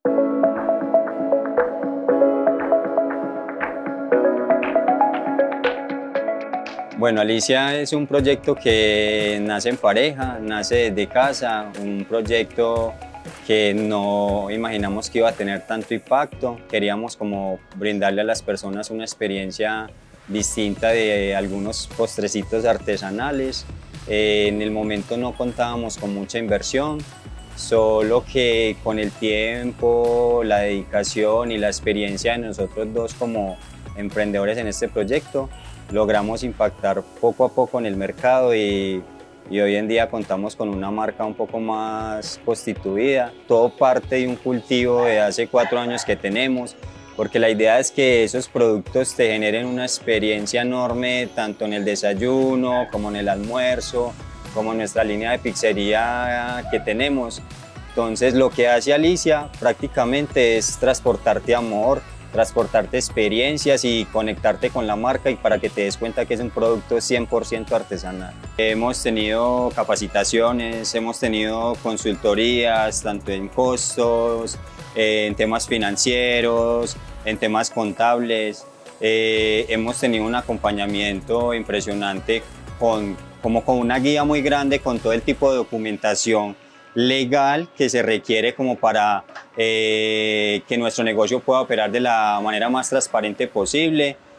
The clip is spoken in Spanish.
Bueno, Alicia es un proyecto que nace en pareja, nace desde casa, un proyecto que no imaginamos que iba a tener tanto impacto. Queríamos como brindarle a las personas una experiencia distinta de algunos postrecitos artesanales. En el momento no contábamos con mucha inversión, solo que con el tiempo, la dedicación y la experiencia de nosotros dos como emprendedores en este proyecto, logramos impactar poco a poco en el mercado y hoy en día contamos con una marca un poco más constituida. Todo parte de un cultivo de hace 4 años que tenemos, porque la idea es que esos productos te generen una experiencia enorme tanto en el desayuno como en el almuerzo, como en nuestra línea de pizzería que tenemos. Entonces lo que hace Alicia prácticamente es transportarte amor, transportarte experiencias y conectarte con la marca y para que te des cuenta que es un producto 100% artesanal. Hemos tenido capacitaciones, hemos tenido consultorías, tanto en costos, en temas financieros, en temas contables. Hemos tenido un acompañamiento impresionante como con una guía muy grande con todo el tipo de documentación legal que se requiere como para que nuestro negocio pueda operar de la manera más transparente posible.